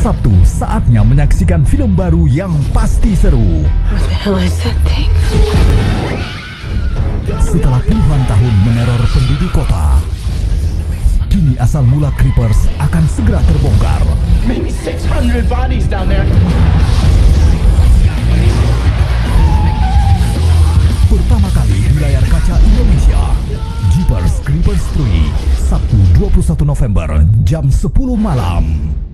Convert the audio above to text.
Sabtu, saatnya menyaksikan film baru yang pasti seru. What the hell is that thing? Setelah puluhan tahun meneror penduduk kota, kini asal mula Creepers akan segera terbongkar. Maybe 600 bodies down there. Pertama kali di layar kaca Indonesia, Jeepers Creepers 3, Sabtu 21 November jam 10 malam.